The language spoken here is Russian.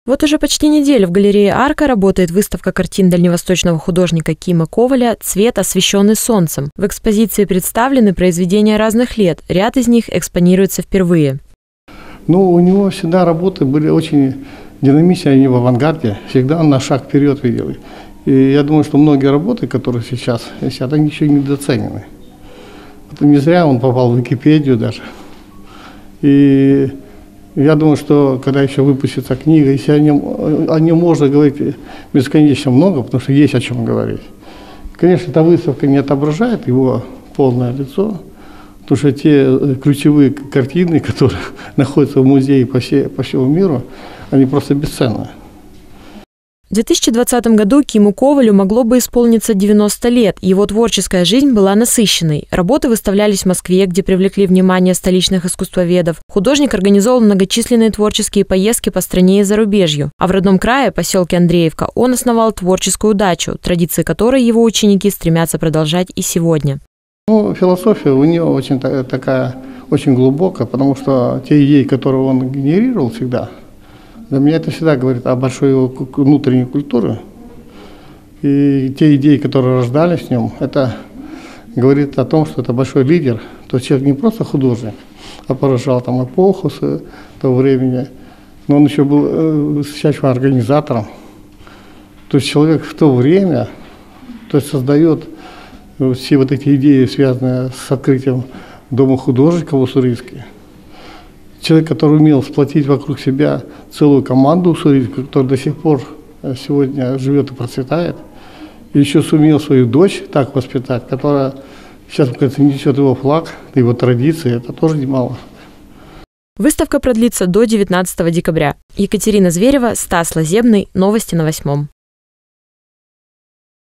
Вот уже почти неделю в галерее «Арка» работает выставка картин дальневосточного художника Кима Коваля «Цвет, освещенный солнцем». В экспозиции представлены произведения разных лет, ряд из них экспонируется впервые. Ну, у него всегда работы были очень динамичные, они в авангарде, всегда он на шаг вперед видел. И я думаю, что многие работы, которые сейчас висят, они еще недооценены. Это не зря он попал в Википедию даже. И я думаю, что когда еще выпустится книга, если о нем можно говорить бесконечно много, потому что есть о чем говорить. Конечно, эта выставка не отображает его полное лицо, потому что те ключевые картины, которые находятся в музее по всему миру, они просто бесценны. В 2020 году Киму Ковалю могло бы исполниться 90 лет. Его творческая жизнь была насыщенной. Работы выставлялись в Москве, где привлекли внимание столичных искусствоведов. Художник организовал многочисленные творческие поездки по стране и зарубежью. А в родном крае, поселке Андреевка, он основал творческую дачу, традиции которой его ученики стремятся продолжать и сегодня. Ну, философия у него очень глубокая, потому что те идеи, которые он генерировал всегда, для меня это всегда говорит о большой его внутренней культуре. И те идеи, которые рождались в нем, это говорит о том, что это большой лидер. То есть человек не просто художник, а поражал там эпоху того времени, но он еще был счастливым организатором. То есть человек в то время создает все вот эти идеи, связанные с открытием Дома художника в Уссурийске. Человек, который умел сплотить вокруг себя целую команду уссурийскую, которая до сих пор сегодня живет и процветает. И еще сумел свою дочь так воспитать, которая сейчас, кажется, несет его флаг, его традиции. Это тоже немало. Выставка продлится до 19 декабря. Екатерина Зверева, Стас Лазебный. Новости на 8.